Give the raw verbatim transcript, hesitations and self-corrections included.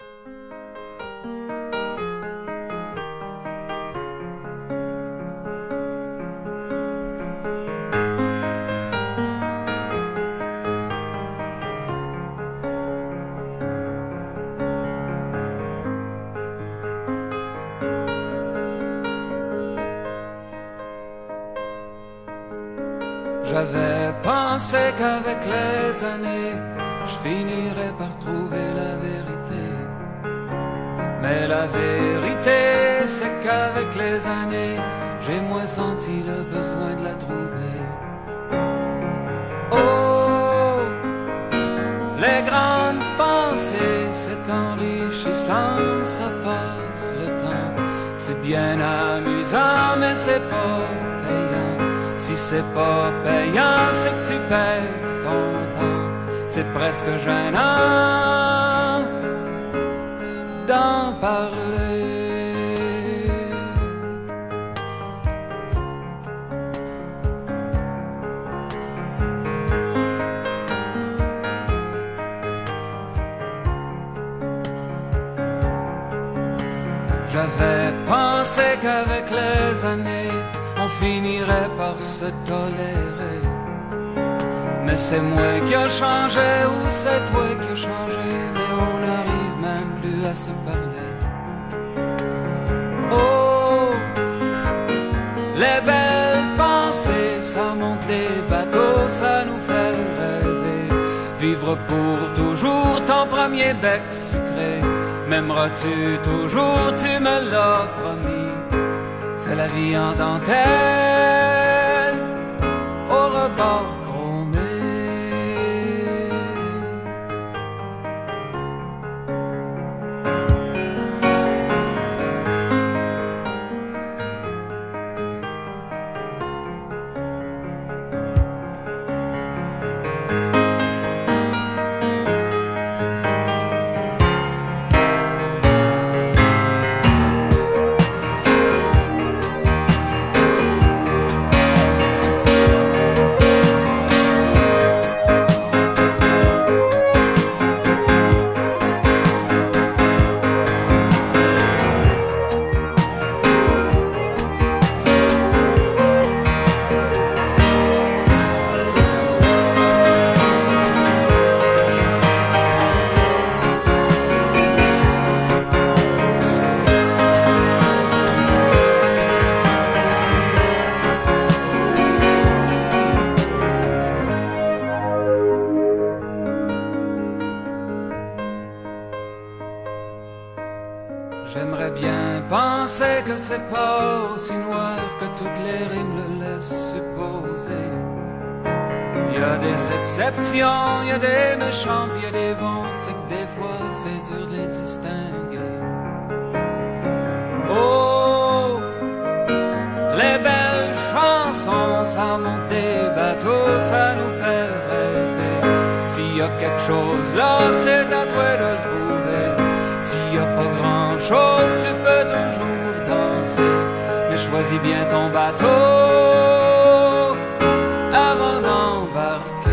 J'avais pensé qu'avec les années, je finirais par trouver la vérité. Mais la vérité, c'est qu'avec les années, j'ai moins senti le besoin de la trouver. Oh, les grandes pensées, c'est enrichissant, ça passe le temps. C'est bien amusant, mais c'est pas payant. Si c'est pas payant, c'est que tu perds ton temps. C'est presque gênant d'en parler. J'avais pensé qu'avec les années, on finirait par se tolérer. Mais c'est moi qui a changé ou c'est toi qui a changé, mais on n'arrive même plus à se parler. Oh, les belles pensées, ça monte les bateaux, ça nous fait rêver. Vivre pour toujours ton premier bec sucré, m'aimeras-tu toujours, tu me l'as promis. C'est la vie en dentelle, au rebord chromé. J'aimerais bien penser que c'est pas aussi noir que toutes les rimes le laissent supposer. Il y a des exceptions, il y a des méchants, puis il y a des bons, c'est que des fois c'est dur de les distinguer. Oh, les belles chansons, ça monte des bateaux, ça nous fait rêver. S'il y a quelque chose là, c'est à toi de le trouver. S'il y a pas grand chose, tu peux toujours danser, mais choisis bien ton bateau avant d'embarquer.